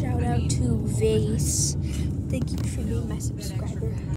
Shout out to Vase. Thank you for being my subscriber.